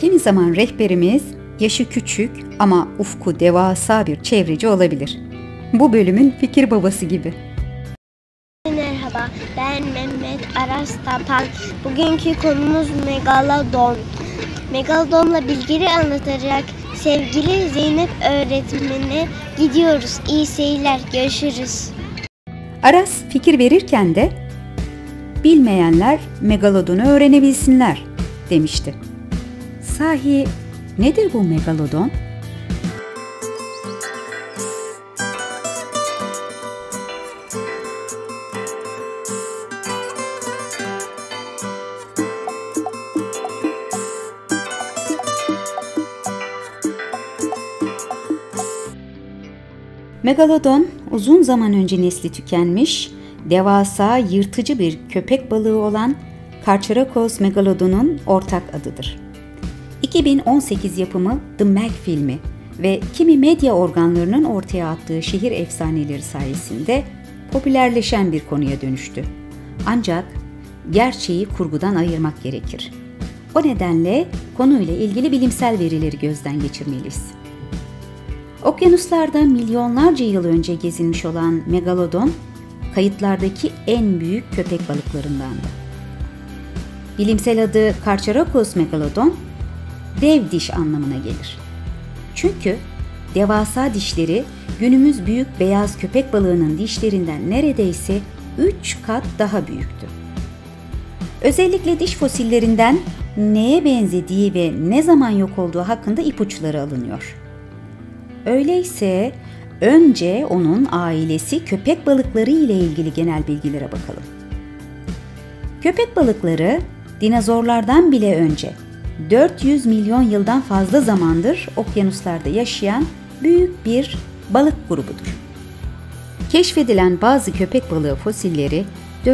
Kimi zaman rehberimiz yaşı küçük ama ufku devasa bir çevreci olabilir. Bu bölümün fikir babası gibi. Merhaba, ben Mehmet Aras Tapan. Bugünkü konumuz Megalodon. Megalodon'la bilgileri anlatacak sevgili Zeynep öğretmene gidiyoruz. İyi seyirler, görüşürüz. Aras fikir verirken de bilmeyenler Megalodon'u öğrenebilsinler demişti. Sahi nedir bu Megalodon? Megalodon, uzun zaman önce nesli tükenmiş, devasa, yırtıcı bir köpek balığı olan Carcharodon megalodon'un ortak adıdır. 2018 yapımı The Meg filmi ve kimi medya organlarının ortaya attığı şehir efsaneleri sayesinde popülerleşen bir konuya dönüştü. Ancak gerçeği kurgudan ayırmak gerekir. O nedenle konuyla ilgili bilimsel verileri gözden geçirmeliyiz. Okyanuslarda milyonlarca yıl önce gezinmiş olan Megalodon, kayıtlardaki en büyük köpek balıklarındandı. Bilimsel adı Carcharodon megalodon, dev diş anlamına gelir. Çünkü devasa dişleri günümüz büyük beyaz köpek balığının dişlerinden neredeyse 3 kat daha büyüktü. Özellikle diş fosillerinden neye benzediği ve ne zaman yok olduğu hakkında ipuçları alınıyor. Öyleyse önce onun ailesi köpek balıkları ile ilgili genel bilgilere bakalım. Köpek balıkları dinozorlardan bile önce 400 milyon yıldan fazla zamandır okyanuslarda yaşayan büyük bir balık grubudur. Keşfedilen bazı köpek balığı fosilleri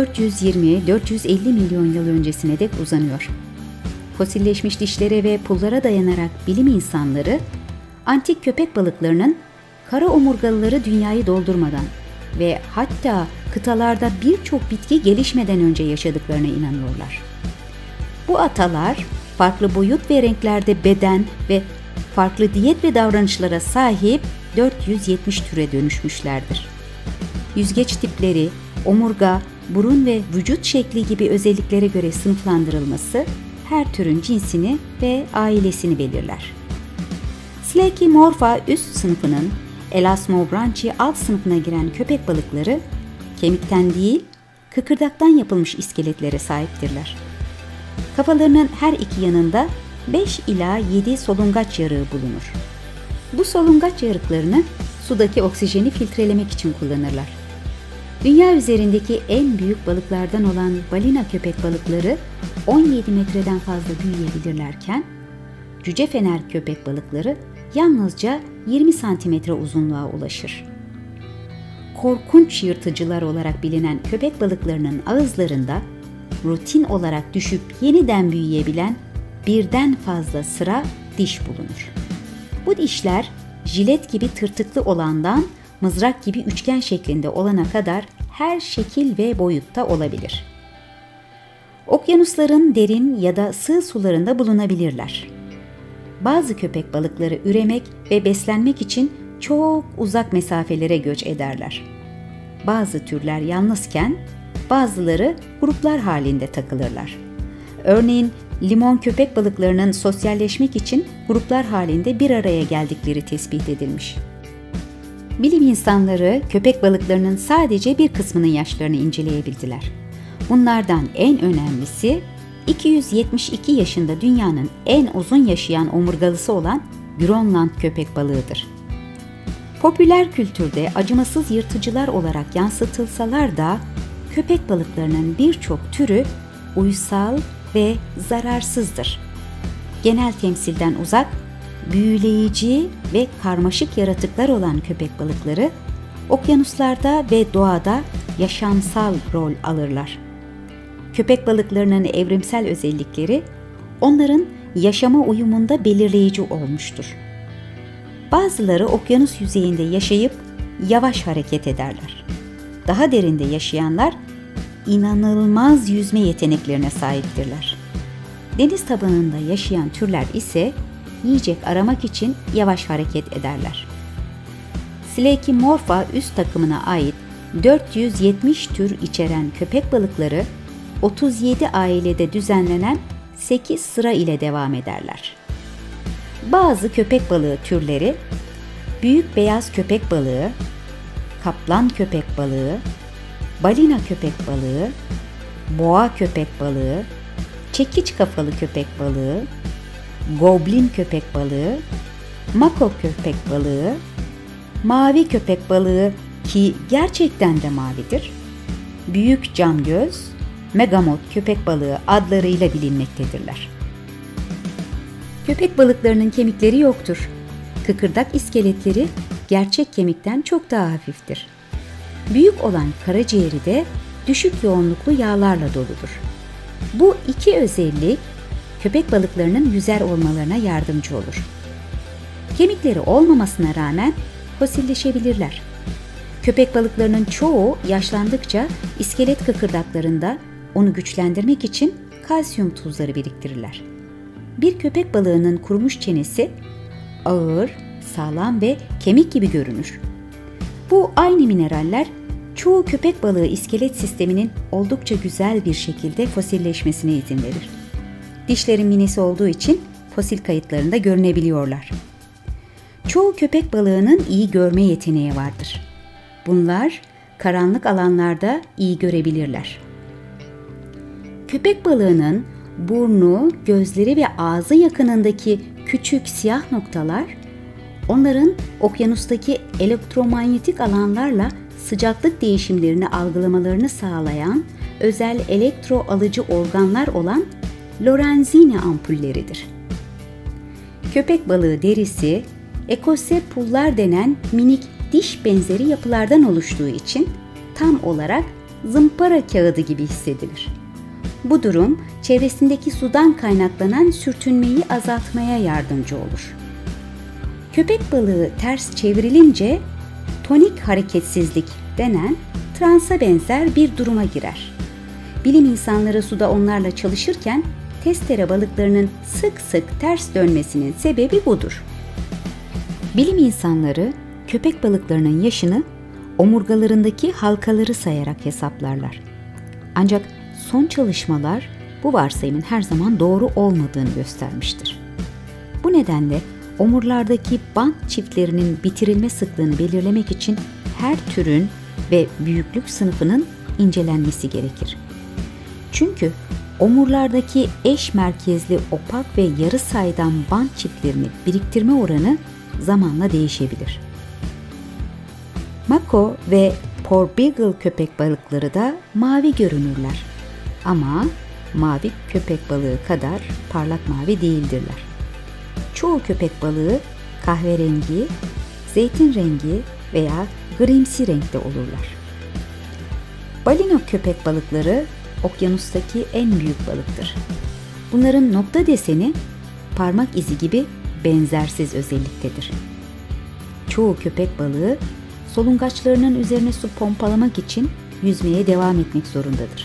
420-450 milyon yıl öncesine dek uzanıyor. Fosilleşmiş dişlere ve pullara dayanarak bilim insanları antik köpek balıklarının kara omurgalıları dünyayı doldurmadan ve hatta kıtalarda birçok bitki gelişmeden önce yaşadıklarına inanıyorlar. Bu atalar farklı boyut ve renklerde beden ve farklı diyet ve davranışlara sahip 470 türe dönüşmüşlerdir. Yüzgeç tipleri, omurga, burun ve vücut şekli gibi özelliklere göre sınıflandırılması her türün cinsini ve ailesini belirler. Slakimorpha üst sınıfının Elasmobranchi alt sınıfına giren köpek balıkları kemikten değil, kıkırdaktan yapılmış iskeletlere sahiptirler. Kafalarının her iki yanında 5 ila 7 solungaç yarığı bulunur. Bu solungaç yarıklarını sudaki oksijeni filtrelemek için kullanırlar. Dünya üzerindeki en büyük balıklardan olan balina köpek balıkları 17 metreden fazla büyüyebilirlerken, cücefener köpek balıkları yalnızca 20 santimetre uzunluğa ulaşır. Korkunç yırtıcılar olarak bilinen köpek balıklarının ağızlarında rutin olarak düşüp yeniden büyüyebilen birden fazla sıra diş bulunur. Bu dişler jilet gibi tırtıklı olandan mızrak gibi üçgen şeklinde olana kadar her şekil ve boyutta olabilir. Okyanusların derin ya da sığ sularında bulunabilirler. Bazı köpek balıkları üremek ve beslenmek için çok uzak mesafelere göç ederler. Bazı türler yalnızken bazıları gruplar halinde takılırlar. Örneğin limon köpek balıklarının sosyalleşmek için gruplar halinde bir araya geldikleri tespit edilmiş. Bilim insanları köpek balıklarının sadece bir kısmının yaşlarını inceleyebildiler. Bunlardan en önemlisi 272 yaşında dünyanın en uzun yaşayan omurgalısı olan Grönland köpek balığıdır. Popüler kültürde acımasız yırtıcılar olarak yansıtılsalar da köpek balıklarının birçok türü uysal ve zararsızdır. Genel temsilden uzak, büyüleyici ve karmaşık yaratıklar olan köpek balıkları okyanuslarda ve doğada yaşamsal rol alırlar. Köpek balıklarının evrimsel özellikleri onların yaşama uyumunda belirleyici olmuştur. Bazıları okyanus yüzeyinde yaşayıp yavaş hareket ederler. Daha derinde yaşayanlar inanılmaz yüzme yeteneklerine sahiptirler. Deniz tabanında yaşayan türler ise yiyecek aramak için yavaş hareket ederler. Slakimorpha üst takımına ait 470 tür içeren köpek balıkları 37 ailede düzenlenen 8 sıra ile devam ederler. Bazı köpek balığı türleri büyük beyaz köpek balığı, kaplan köpek balığı, balina köpek balığı, boğa köpek balığı, çekiç kafalı köpek balığı, goblin köpek balığı, mako köpek balığı, mavi köpek balığı ki gerçekten de mavidir, büyük camgöz, megamot köpek balığı adlarıyla bilinmektedirler. Köpek balıklarının kemikleri yoktur. Kıkırdak iskeletleri gerçek kemikten çok daha hafiftir. Büyük olan karaciğeri de düşük yoğunluklu yağlarla doludur. Bu iki özellik köpek balıklarının yüzer olmalarına yardımcı olur. Kemikleri olmamasına rağmen fosilleşebilirler. Köpek balıklarının çoğu yaşlandıkça iskelet kıkırdaklarında onu güçlendirmek için kalsiyum tuzları biriktirirler. Bir köpek balığının kurumuş çenesi ağır, sağlam ve kemik gibi görünür. Bu aynı mineraller çoğu köpek balığı iskelet sisteminin oldukça güzel bir şekilde fosilleşmesine izin verir. Dişlerin minisi olduğu için fosil kayıtlarında görünebiliyorlar. Çoğu köpek balığının iyi görme yeteneği vardır. Bunlar karanlık alanlarda iyi görebilirler. Köpek balığının burnu, gözleri ve ağzı yakınındaki küçük siyah noktalar, onların okyanustaki elektromanyetik alanlarla sıcaklık değişimlerini algılamalarını sağlayan özel elektro alıcı organlar olan Lorenzini ampulleridir. Köpek balığı derisi, ekosepullar denen minik diş benzeri yapılardan oluştuğu için tam olarak zımpara kağıdı gibi hissedilir. Bu durum çevresindeki sudan kaynaklanan sürtünmeyi azaltmaya yardımcı olur. Köpek balığı ters çevrilince tonik hareketsizlik denen transa benzer bir duruma girer. Bilim insanları suda onlarla çalışırken testere balıklarının sık sık ters dönmesinin sebebi budur. Bilim insanları köpek balıklarının yaşını omurgalarındaki halkaları sayarak hesaplarlar. Ancak son çalışmalar bu varsayımın her zaman doğru olmadığını göstermiştir. Bu nedenle omurlardaki bant çiftlerinin bitirilme sıklığını belirlemek için her türün ve büyüklük sınıfının incelenmesi gerekir. Çünkü omurlardaki eş merkezli opak ve yarı saydam bant çiftlerini biriktirme oranı zamanla değişebilir. Mako ve porbeagle köpek balıkları da mavi görünürler. Ama mavi köpek balığı kadar parlak mavi değildirler. Çoğu köpek balığı kahverengi, zeytin rengi veya grimsi renkte olurlar. Balina köpek balıkları okyanustaki en büyük balıktır. Bunların nokta deseni parmak izi gibi benzersiz özelliktedir. Çoğu köpek balığı solungaçlarının üzerine su pompalamak için yüzmeye devam etmek zorundadır.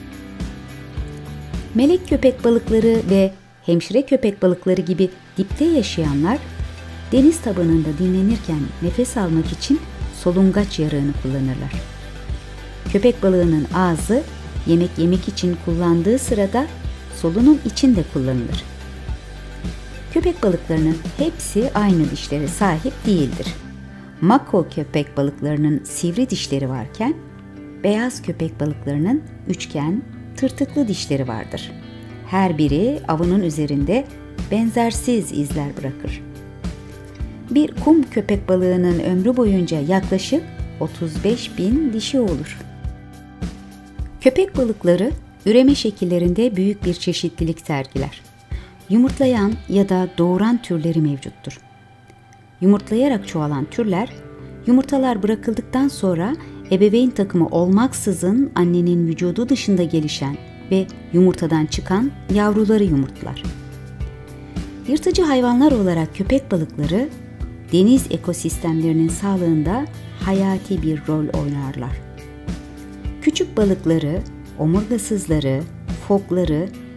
Melek köpek balıkları ve hemşire köpek balıkları gibi dipte yaşayanlar deniz tabanında dinlenirken nefes almak için solungaç yarığını kullanırlar. Köpek balığının ağzı yemek yemek için kullandığı sırada solunum için de kullanılır. Köpek balıklarının hepsi aynı dişlere sahip değildir. Mako köpek balıklarının sivri dişleri varken beyaz köpek balıklarının üçgen, tırtıklı dişleri vardır. Her biri avının üzerinde benzersiz izler bırakır. Bir kum köpek balığının ömrü boyunca yaklaşık 35.000 dişi olur. Köpek balıkları üreme şekillerinde büyük bir çeşitlilik sergiler. Yumurtlayan ya da doğuran türleri mevcuttur. Yumurtlayarak çoğalan türler, yumurtalar bırakıldıktan sonra ebeveyn takımı olmaksızın annenin vücudu dışında gelişen ve yumurtadan çıkan yavruları yumurtlar. Yırtıcı hayvanlar olarak köpek balıkları, deniz ekosistemlerinin sağlığında hayati bir rol oynarlar. Küçük balıkları, omurgasızları, fokları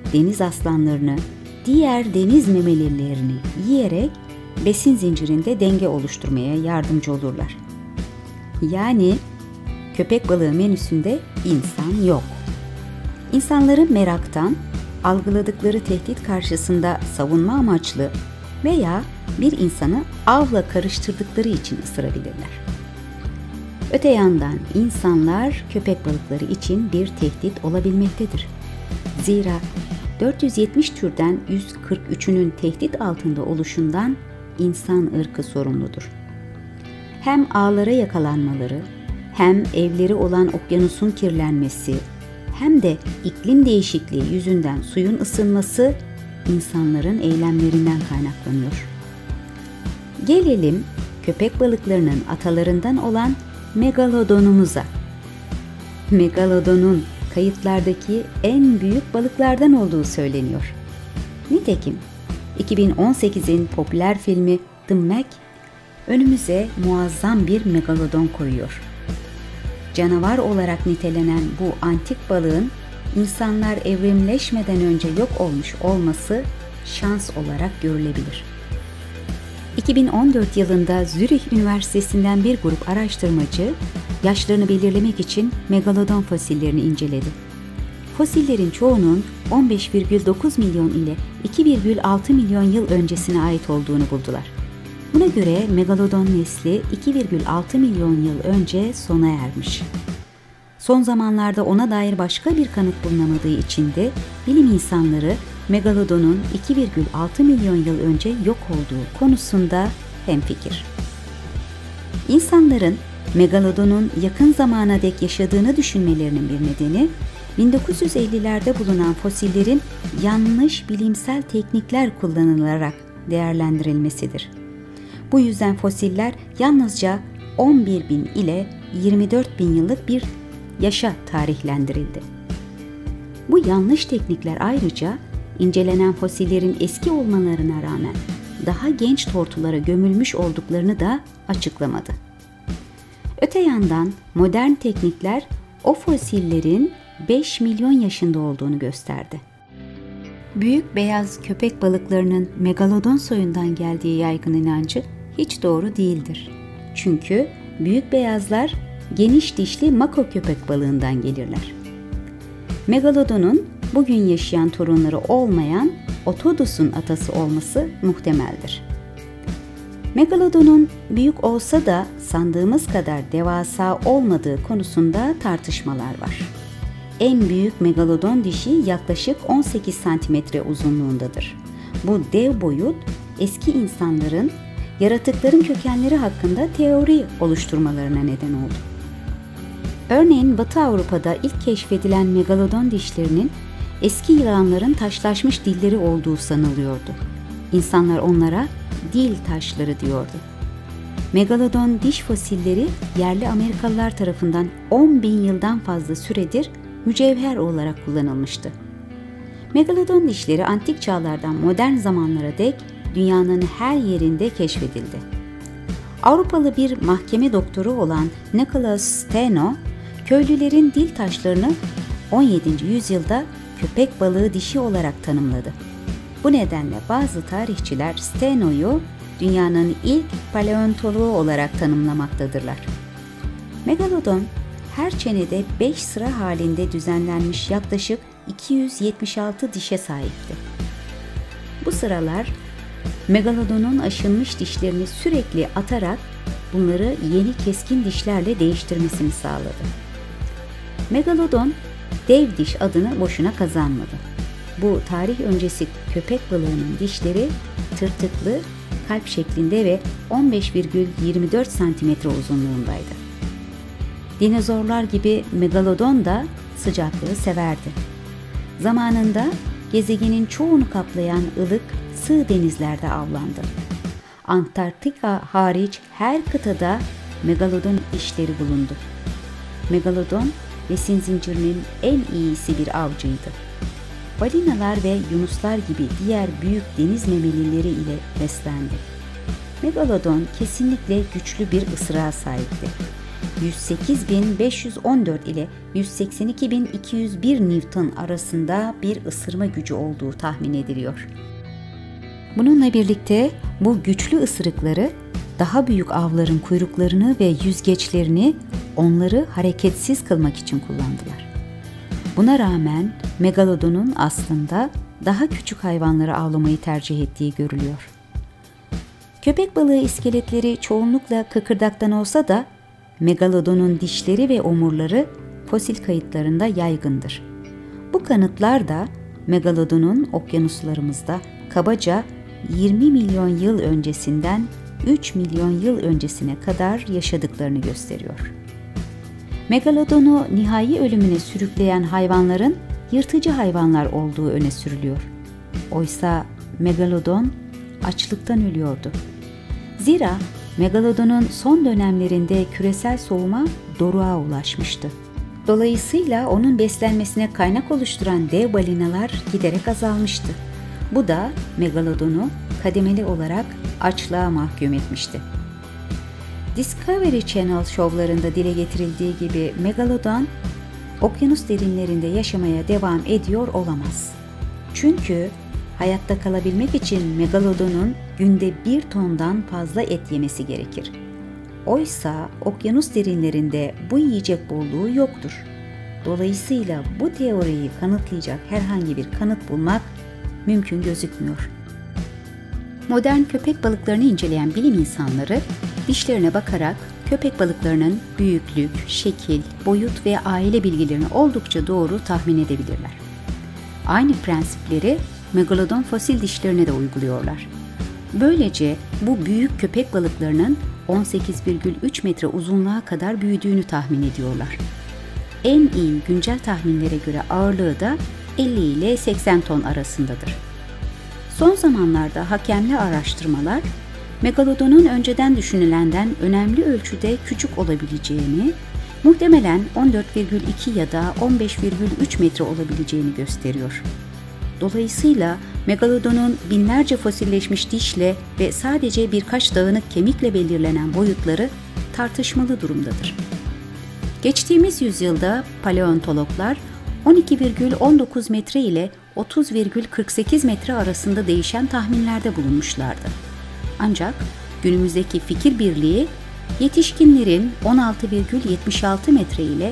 deniz aslanlarını, diğer deniz memelilerini yiyerek besin zincirinde denge oluşturmaya yardımcı olurlar. Yani köpek balığı menüsünde insan yok. İnsanları meraktan, algıladıkları tehdit karşısında savunma amaçlı veya bir insanı avla karıştırdıkları için ısırabilirler. Öte yandan insanlar köpek balıkları için bir tehdit olabilmektedir. Zira 470 türden 143'ünün tehdit altında oluşundan insan ırkı sorumludur. Hem ağlara yakalanmaları, hem evleri olan okyanusun kirlenmesi, hem de iklim değişikliği yüzünden suyun ısınması insanların eylemlerinden kaynaklanıyor. Gelelim köpek balıklarının atalarından olan megalodonumuza. Megalodonun kayıtlardaki en büyük balıklardan olduğu söyleniyor. Nitekim 2018'in popüler filmi The Meg önümüze muazzam bir megalodon koyuyor. Canavar olarak nitelenen bu antik balığın insanlar evrimleşmeden önce yok olmuş olması şans olarak görülebilir. 2014 yılında Zürih Üniversitesi'nden bir grup araştırmacı yaşlarını belirlemek için megalodon fosillerini inceledi. Fosillerin çoğunun 15,9 milyon ile 2,6 milyon yıl öncesine ait olduğunu buldular. Buna göre megalodon nesli 2,6 milyon yıl önce sona ermiş. Son zamanlarda ona dair başka bir kanıt bulunamadığı için de bilim insanları megalodonun 2,6 milyon yıl önce yok olduğu konusunda hemfikir. İnsanların megalodonun yakın zamana dek yaşadığını düşünmelerinin bir nedeni 1950'lerde bulunan fosillerin yanlış bilimsel teknikler kullanılarak değerlendirilmesidir. Bu yüzden fosiller yalnızca 11.000 ile 24.000 yıllık bir yaşa tarihlendirildi. Bu yanlış teknikler ayrıca incelenen fosillerin eski olmalarına rağmen daha genç tortulara gömülmüş olduklarını da açıklamadı. Öte yandan modern teknikler o fosillerin 5 milyon yaşında olduğunu gösterdi. Büyük beyaz köpek balıklarının megalodon soyundan geldiği yaygın inancı hiç doğru değildir. Çünkü büyük beyazlar geniş dişli mako köpek balığından gelirler. Megalodonun bugün yaşayan torunları olmayan Otodus'un atası olması muhtemeldir. Megalodonun büyük olsa da sandığımız kadar devasa olmadığı konusunda tartışmalar var. En büyük megalodon dişi yaklaşık 18 santimetre uzunluğundadır. Bu dev boyut eski insanların yaratıkların kökenleri hakkında teori oluşturmalarına neden oldu. Örneğin Batı Avrupa'da ilk keşfedilen megalodon dişlerinin eski yılanların taşlaşmış dilleri olduğu sanılıyordu. İnsanlar onlara dil taşları diyordu. Megalodon diş fosilleri yerli Amerikalılar tarafından 10.000 yıldan fazla süredir mücevher olarak kullanılmıştı. Megalodon dişleri antik çağlardan modern zamanlara dek dünyanın her yerinde keşfedildi. Avrupalı bir mahkeme doktoru olan Nicholas Steno, köylülerin dil taşlarını 17. yüzyılda köpek balığı dişi olarak tanımladı. Bu nedenle bazı tarihçiler Steno'yu dünyanın ilk paleontoloğu olarak tanımlamaktadırlar. Megalodon her çenede 5 sıra halinde düzenlenmiş yaklaşık 276 dişe sahipti. Bu sıralar megalodonun aşınmış dişlerini sürekli atarak bunları yeni keskin dişlerle değiştirmesini sağladı. Megalodon dev diş adını boşuna kazanmadı. Bu tarih öncesi köpek balığının dişleri tırtıklı, kalp şeklinde ve 15,24 santimetre uzunluğundaydı. Dinozorlar gibi megalodon da sıcaklığı severdi. Zamanında gezegenin çoğunu kaplayan ılık, sığ denizlerde avlandı. Antarktika hariç her kıtada megalodon dişleri bulundu. Megalodon besin zincirinin en iyisi bir avcıydı. Balinalar ve yunuslar gibi diğer büyük deniz memelileri ile beslendi. Megalodon kesinlikle güçlü bir ısırığa sahipti. 108.514 ile 182.201 Newton arasında bir ısırma gücü olduğu tahmin ediliyor. Bununla birlikte bu güçlü ısırıkları daha büyük avların kuyruklarını ve yüzgeçlerini onları hareketsiz kılmak için kullandılar. Buna rağmen Megalodon'un aslında daha küçük hayvanları avlamayı tercih ettiği görülüyor. Köpek balığı iskeletleri çoğunlukla kıkırdaktan olsa da Megalodon'un dişleri ve omurları fosil kayıtlarında yaygındır. Bu kanıtlar da Megalodon'un okyanuslarımızda kabaca 20 milyon yıl öncesinden 3 milyon yıl öncesine kadar yaşadıklarını gösteriyor. Megalodon'u nihai ölümüne sürükleyen hayvanların yırtıcı hayvanlar olduğu öne sürülüyor. Oysa Megalodon açlıktan ölüyordu. Zira Megalodon'un son dönemlerinde küresel soğuma doruğa ulaşmıştı. Dolayısıyla onun beslenmesine kaynak oluşturan dev balinalar giderek azalmıştı. Bu da Megalodon'u kademeli olarak açlığa mahkum etmişti. Discovery Channel şovlarında dile getirildiği gibi Megalodon, okyanus derinlerinde yaşamaya devam ediyor olamaz. Çünkü hayatta kalabilmek için Megalodon'un günde 1 tondan fazla et yemesi gerekir. Oysa okyanus derinlerinde bu yiyecek bolluğu yoktur. Dolayısıyla bu teoriyi kanıtlayacak herhangi bir kanıt bulmak mümkün gözükmüyor. Modern köpek balıklarını inceleyen bilim insanları dişlerine bakarak köpek balıklarının büyüklük, şekil, boyut ve aile bilgilerini oldukça doğru tahmin edebilirler. Aynı prensipleri Megalodon fosil dişlerine de uyguluyorlar. Böylece bu büyük köpek balıklarının 18,3 metre uzunluğa kadar büyüdüğünü tahmin ediyorlar. En iyi güncel tahminlere göre ağırlığı da 50 ile 80 ton arasındadır. Son zamanlarda hakemli araştırmalar, Megalodon'un önceden düşünülenden önemli ölçüde küçük olabileceğini, muhtemelen 14,2 ya da 15,3 metre olabileceğini gösteriyor. Dolayısıyla Megalodon'un binlerce fosilleşmiş dişle ve sadece birkaç dağınık kemikle belirlenen boyutları tartışmalı durumdadır. Geçtiğimiz yüzyılda paleontologlar 12,19 metre ile 30,48 metre arasında değişen tahminlerde bulunmuşlardı. Ancak günümüzdeki fikir birliği yetişkinlerin 16,76 metre ile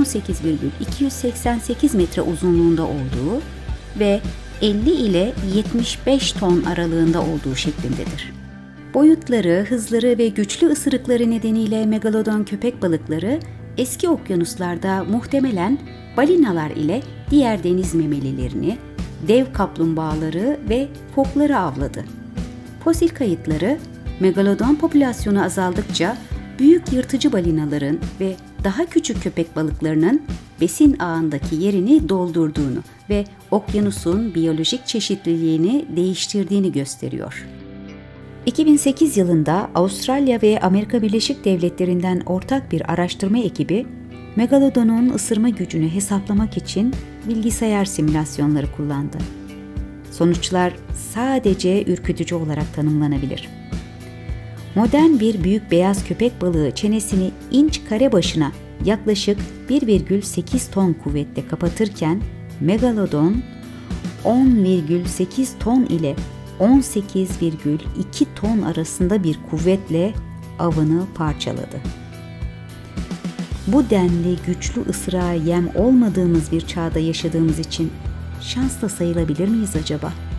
18,288 metre uzunluğunda olduğu ve 50 ile 75 ton aralığında olduğu şeklindedir. Boyutları, hızları ve güçlü ısırıkları nedeniyle Megalodon köpek balıkları eski okyanuslarda muhtemelen balinalar ile diğer deniz memelilerini, dev kaplumbağaları ve fokları avladı. Fosil kayıtları Megalodon popülasyonu azaldıkça büyük yırtıcı balinaların ve daha küçük köpek balıklarının besin ağındaki yerini doldurduğunu ve okyanusun biyolojik çeşitliliğini değiştirdiğini gösteriyor. 2008 yılında Avustralya ve Amerika Birleşik Devletleri'nden ortak bir araştırma ekibi, Megalodon'un ısırma gücünü hesaplamak için bilgisayar simülasyonları kullandı. Sonuçlar sadece ürkütücü olarak tanımlanabilir. Modern bir büyük beyaz köpek balığı çenesini inç kare başına yaklaşık 1,8 ton kuvvetle kapatırken Megalodon 10,8 ton ile 18,2 ton arasında bir kuvvetle avını parçaladı. Bu denli güçlü ısırığa yem olmadığımız bir çağda yaşadığımız için şanslı sayılabilir miyiz acaba?